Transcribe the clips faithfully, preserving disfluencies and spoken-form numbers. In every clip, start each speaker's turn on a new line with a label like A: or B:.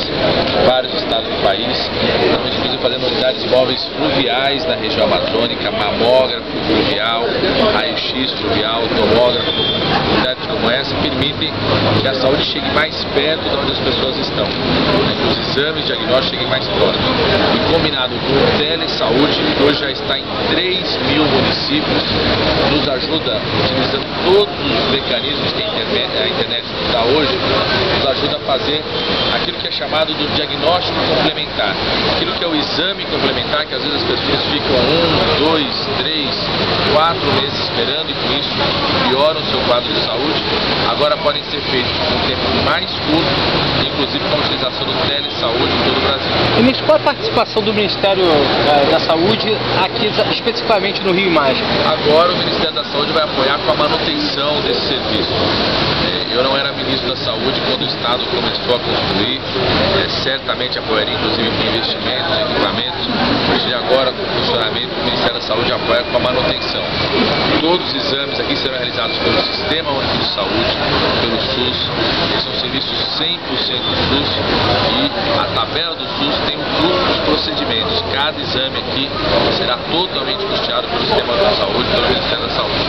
A: em vários estados do país. Estamos inclusive fazendo unidades móveis fluviais na região amazônica, mamógrafo fluvial, raio-x fluvial, tomógrafo. Unidades como essa permitem que a saúde chegue mais perto de onde as pessoas estão, né, que os exames diagnósticos cheguem mais próximos. E combinado com o telesaúde, que hoje já está em três mil municípios, nos ajuda, utilizando todos os mecanismos que a internet, a internet dá hoje, nos ajuda a fazer aquilo que é chamado do diagnóstico complementar. Aquilo que é o exame complementar, que às vezes as pessoas ficam um, dois, três, quatro meses esperando e com isso pioram o seu quadro de saúde, agora podem ser feitos em um tempo mais curto, inclusive com a utilização do telesaúde em todo o Brasil.
B: Ministro, qual a participação do Ministério uh, da Saúde aqui especificamente no Rio Imagem?
A: Agora o Ministério da Saúde vai apoiar com a manutenção desse serviço. É, eu não era ministro da Saúde quando o Estado começou a construir, é, certamente apoiaria inclusive com investimentos, equipamentos. Hoje agora com o funcionamento, o Ministério da Saúde apoia com a manutenção. Todos os exames aqui serão realizados pelo Sistema Único de Saúde, pelo SUS. Eles são serviços cem por cento SUS e a tabela do SUS tem um custo dos procedimentos. Cada exame aqui será totalmente custeado pelo Sistema Único de Saúde, pelo Ministério da Saúde.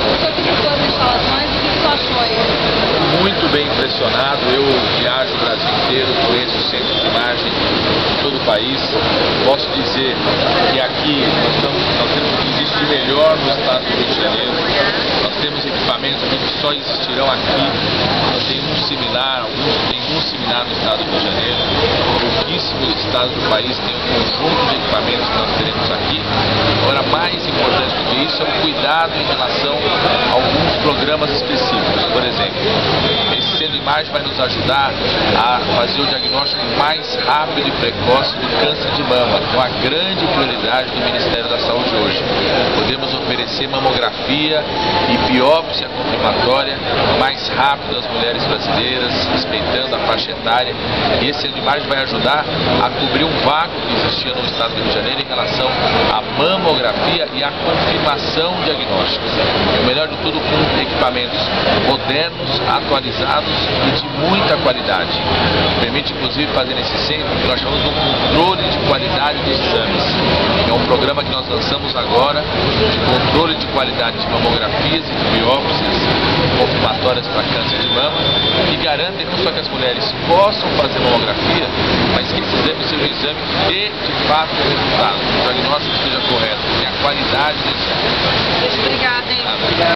A: Muito bem impressionado. Eu viajo o Brasil inteiro, conheço o centro de imagem de todo o país. Posso dizer que aqui nós, estamos, nós temos o que existe de melhor no estado do Rio de Janeiro. Nós temos equipamentos que só existirão aqui. Nós temos um similar, alguns têm um similar no estado do Rio de Janeiro. Pouquíssimos estados do país têm um conjunto de equipamentos que nós teremos aqui. Agora, mais importante do que isso é o cuidado em relação a alguns programas específicos. Por exemplo, esse Centro de Imagem vai nos ajudar a fazer o diagnóstico mais rápido e precoce do câncer de mama, que é uma grande prioridade do Ministério da Saúde hoje. Podemos oferecer mamografia e biópsia confirmatória mais rápido às mulheres brasileiras, respeitando a faixa etária. E esse Centro de Imagem vai ajudar a cobrir um vácuo que existia no estado do Rio de Janeiro em relação à mamografia e à confirmação diagnóstica. E o melhor de tudo, com equipamentos modernos, atualizados e de muita qualidade. Permite inclusive fazer nesse centro o que nós chamamos de um controle de qualidade dos exames. É um programa que nós lançamos agora de controle de qualidade de mamografias e de biópsias confirmatórias para câncer de mama, que garantem não só que as mulheres possam fazer mamografia, mas que esse exame seja um exame que dê de fato o resultado, que o diagnóstico esteja correto, que a qualidade desse exame.
C: Obrigada, hein?